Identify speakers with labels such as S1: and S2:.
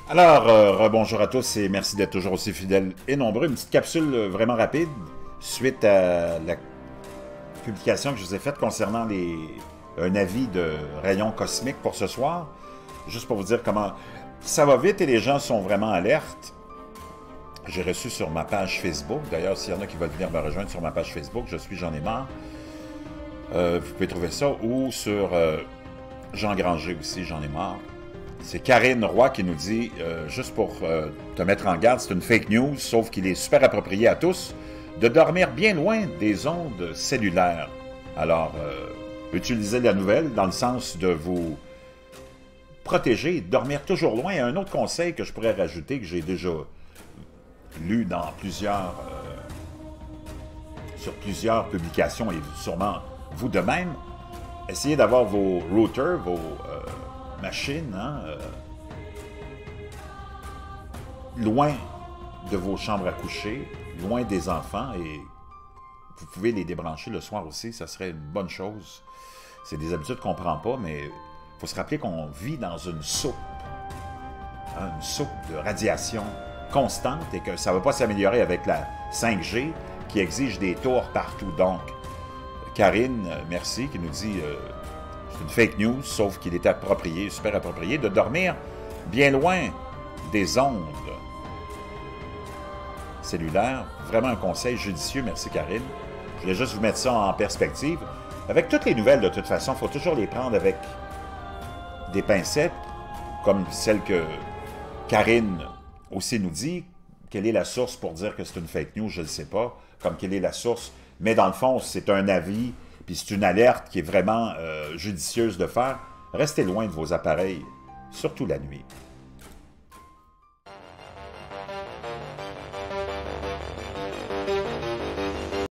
S1: Alors, rebonjour à tous et merci d'être toujours aussi fidèles et nombreux. Une petite capsule vraiment rapide suite à la publication que je vous ai faite concernant un avis de rayon cosmique pour ce soir. Juste pour vous dire comment ça va vite et les gens sont vraiment alertes. J'ai reçu sur ma page Facebook, d'ailleurs s'il y en a qui veulent venir me rejoindre sur ma page Facebook, J'en ai marre. Vous pouvez trouver ça ou sur Jean Granger aussi, J'en ai marre. C'est Karine Roy qui nous dit, juste pour te mettre en garde, c'est une fake news, sauf qu'il est super approprié à tous, de dormir bien loin des ondes cellulaires. Alors, utilisez la nouvelle dans le sens de vous protéger, dormir toujours loin. Et un autre conseil que je pourrais rajouter, que j'ai déjà lu dans sur plusieurs publications, et sûrement vous de même, essayez d'avoir vos routers, vos machines, loin de vos chambres à coucher, loin des enfants, et vous pouvez les débrancher le soir aussi, ça serait une bonne chose. C'est des habitudes qu'on ne prend pas, mais il faut se rappeler qu'on vit dans une soupe de radiation constante et que ça ne va pas s'améliorer avec la 5G qui exige des tours partout. Donc, Karine, merci, qui nous dit c'est une fake news, sauf qu'il est approprié, super approprié, de dormir bien loin des ondes cellulaires. Vraiment un conseil judicieux, merci Karine. Je voulais juste vous mettre ça en perspective. Avec toutes les nouvelles, de toute façon, il faut toujours les prendre avec des pincettes, comme celle que Karine aussi nous dit. Quelle est la source pour dire que c'est une fake news, je ne sais pas. Comme quelle est la source. Mais dans le fond, c'est un avis, puis c'est une alerte qui est vraiment judicieuse de faire. Restez loin de vos appareils, surtout la nuit.